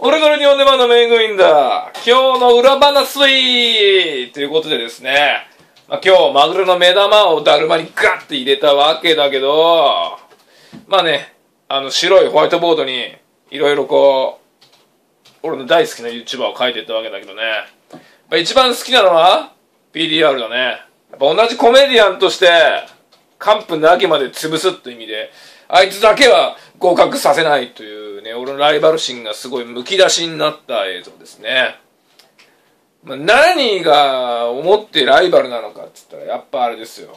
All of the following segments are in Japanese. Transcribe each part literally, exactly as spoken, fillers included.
俺から日本でまだメイングインだ。今日の裏話ということでですね、まあ、今日マグロの目玉をだるまにガッて入れたわけだけど、まあね、あの白いホワイトボードにいろいろこう俺の大好きな YouTuber を書いていったわけだけどね、まあ、一番好きなのは ピーディーアール だね。やっぱ同じコメディアンとして完膚なきまで潰すって意味で、あいつだけは合格させないというね、俺のライバル心がすごいむき出しになった映像ですね。まあ、何が思ってライバルなのかって言ったらやっぱあれですよ。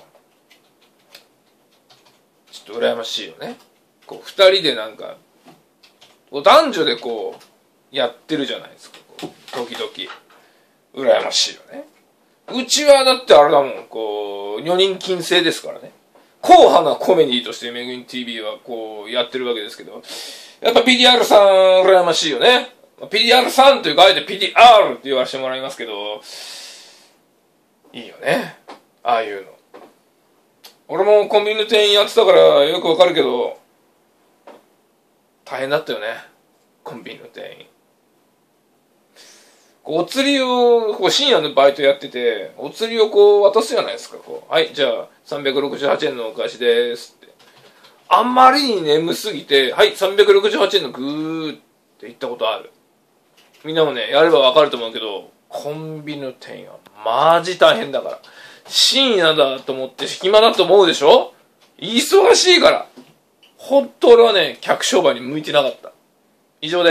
ちょっと羨ましいよね。こう二人でなんか男女でこうやってるじゃないですか。こう時々羨ましいよね。うちはだってあれだもん、こう女人禁制ですからね。硬派なコメディとしてメグイン ティービー はこうやってるわけですけど、やっぱ ピーディーアール さん羨ましいよね。ピーディーアール さんというかあえて ピーディーアール って言わせてもらいますけど、いいよね、ああいうの。俺もコンビニの店員やってたからよくわかるけど、大変だったよね、コンビニの店員。お釣りをこう深夜のバイトやってて、お釣りをこう渡すじゃないですか。こう、はい、じゃあさんびゃくろくじゅうはちえんのお返しですって。あんまりに眠すぎて、はい、さんびゃくろくじゅうはちえんのグーって言ったことある。みんなもね、やればわかると思うけど、コンビニの店員はマジ大変だから。深夜だと思って暇だと思うでしょ？忙しいから。ほんと俺はね、客商売に向いてなかった。以上です。